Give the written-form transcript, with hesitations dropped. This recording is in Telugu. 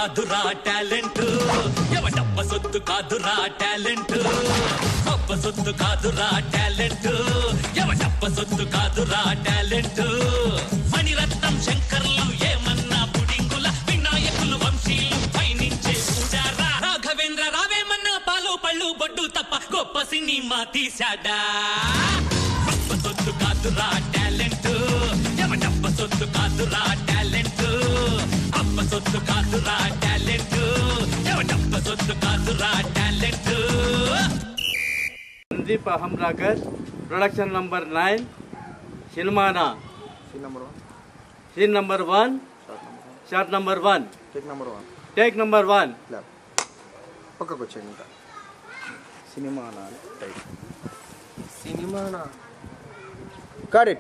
కాదురా టాలెంట్ ఎవడప్ప సొత్తు కాదురా టాలెంట్ అప్ప సొత్తు కాదురా టాలెంట్ ఎవడప్ప సొత్తు కాదురా టాలెంట్ మణిరత్నం శంకర్లు ఏమన్నా పుడింగుల వినాయకులు వంశీలు పైనుంచే చూడారా రాఘవేంద్ర రావేమన్నా పాలు పళ్ళు బొడ్డు తప్ప గొప్ప సినిమా తీశాడా అప్ప సొత్తు కాదురా టాలెంట్ ఎవడప్ప సొత్తు కాదురా టాలెంట్ అప్ప సొత్తు కాదురా టాలెంట్ ఎవడప్ప సొత్తు కాదురా టాలెంట్ संदीप हमराकर प्रोडक्शन नंबर 9 सिनेमाना scene number 1 shot number 1 take number 1 పక్కకు వచ్చేయండి ఇంకా సినిమానా టైప్ సినిమానా గాట్ ఇట్